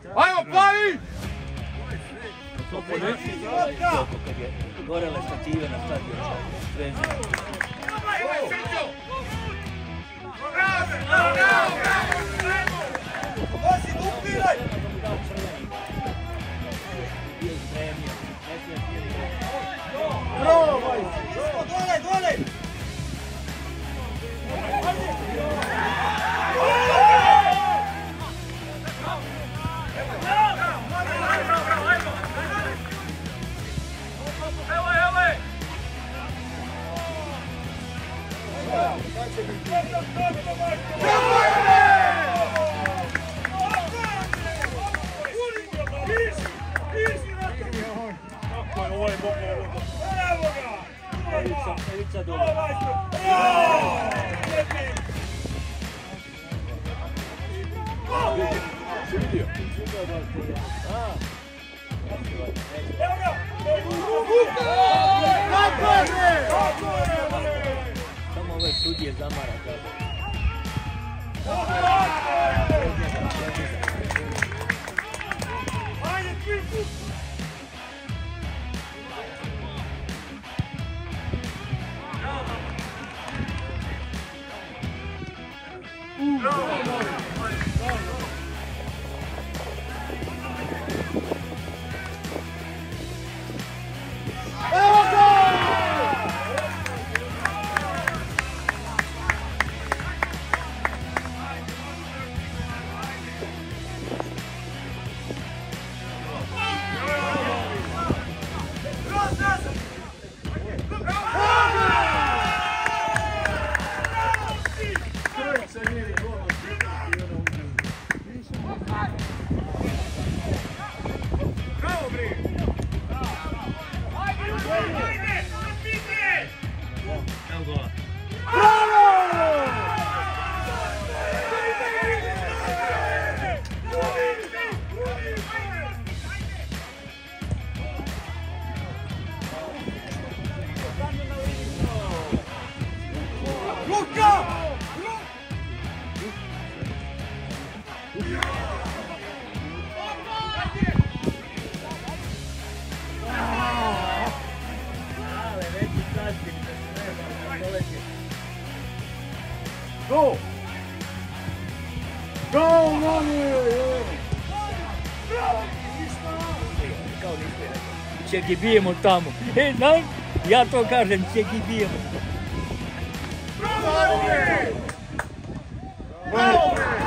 Ajmo, plavi! Kad je gorele stative na stadionu. Evica dole. Si vidio? Samo ove sudije zamara kada. Go! Go, Mami! Če gi bijemo tamo. Ja to kažem, če gi bijemo. Bravo!